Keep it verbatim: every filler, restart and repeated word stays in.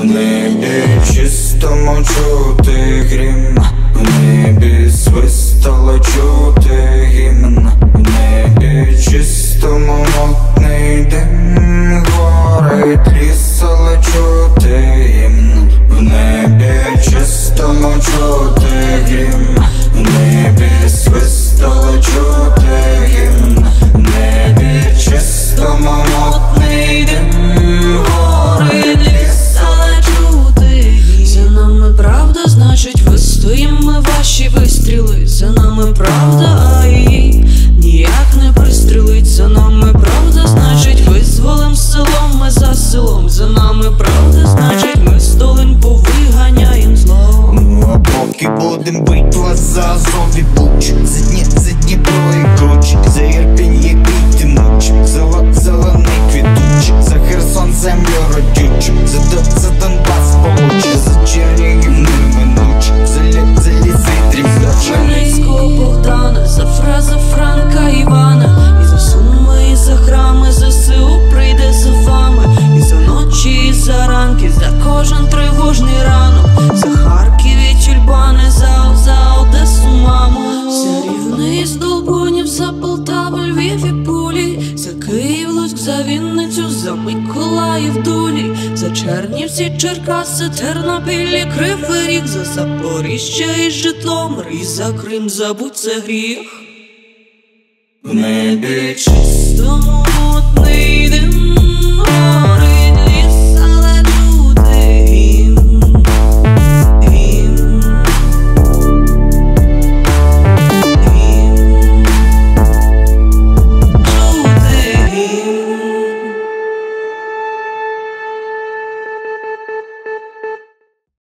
В небі чистому чути грім, в небі свистало чути гімн, в небі чистому мутний дим, горить ліс, але чути гімн. В небі чистому чути грім, в небі свистало чути гімн, в небі чистому мутний дим, горить ліс, але чути гімн. За нами правда, значить вистоїмо ваші вистріли. За нами правда, а її ніяк не пристрелить. За нами правда, значить визволим селом ми за селом. За нами правда, значить ми столень повиганяєм зло. Ну а поки будем бить вас за Азов і Буч, за дні, за Дніпро і Кручі, за Ірпінь, який ти муч, за зелений квітучий, за Херсон землю родючу, за, за Донбас получе, за Чернігів неминуче, за, лі, за ліси дрімляче. Хмельницького Богдана, за фраза Франка Івана, і за суми, і за храми, за ЗСУ прийде за вами, і за ночі, і за ранки, за кожен тривожний ранок, за Харків і тюльпани, за, за Одесу, маму, за Рівне і Здолбунів, за Полтаву, Львів і Пулі, за Київ, Луцьк, за Вінницю, за Миколаїв, Дулі, за Чернівці, Черкаси, Тернопіль і Кривий Ріг, за Запоріжжя і Житомир, і за Крим, забудь це гріх. В небі Чистому